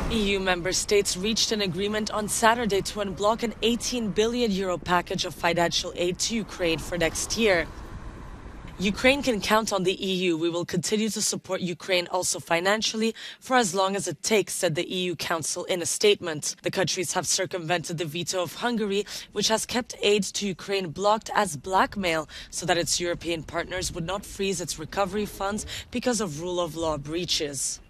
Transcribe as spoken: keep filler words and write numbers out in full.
E U member states reached an agreement on Saturday to unblock an eighteen billion euro package of financial aid to Ukraine for next year. Ukraine can count on the E U. We will continue to support Ukraine also financially for as long as it takes, said the E U Council in a statement. The countries have circumvented the veto of Hungary, which has kept aid to Ukraine blocked as blackmail so that its European partners would not freeze its recovery funds because of rule of law breaches.